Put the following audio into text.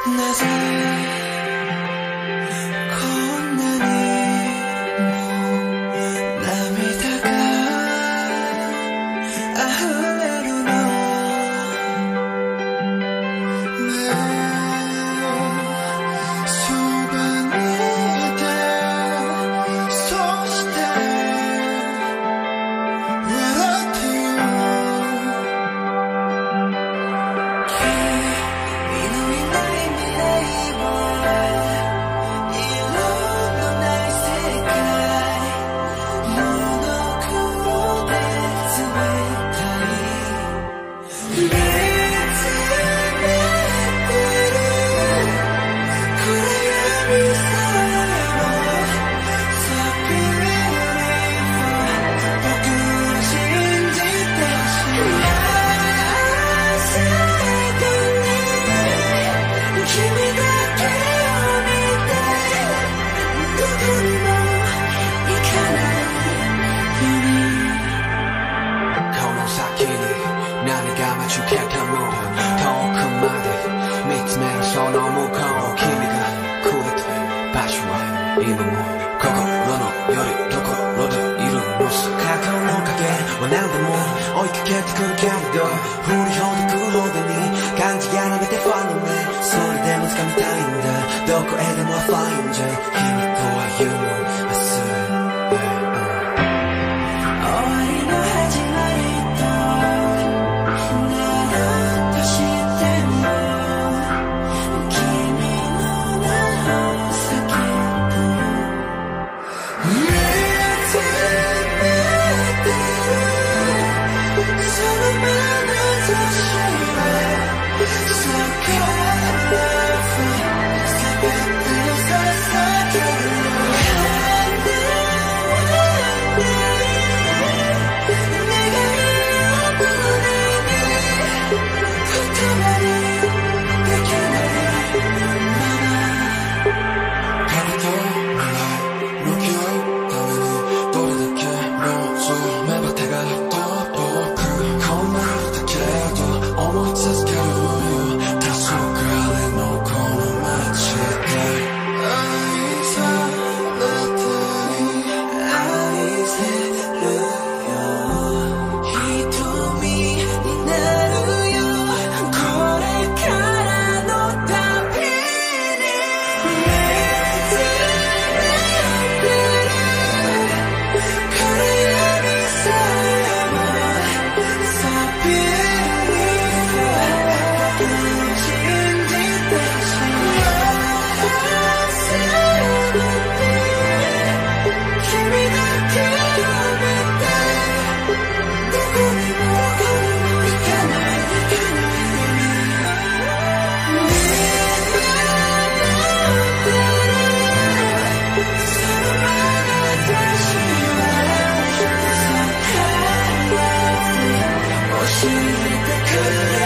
なぜこんなにも涙が溢れるのねえそばにいてそして笑ってよ君のいない未来は色のない世界モノクロで冷たい見つめてる暗闇さえも So beautiful 僕を信じてほしい世界に君だけを見てどこにも行かないようにこの先に何が待ち受けても遠くまで見つめるその向こう君が来ると場所は今も心のよりどころでいるのさ過去の影は何度も追いかけてくるけれど振りほどくほどに感じやらめて Follow me それでも掴みたいんだどこへでも Find you 君と歩む明日終わりの始まりとなるとしても君の名を叫ぶ見つめてるその眼差しは So colorful 全てを捧げる教えてくれ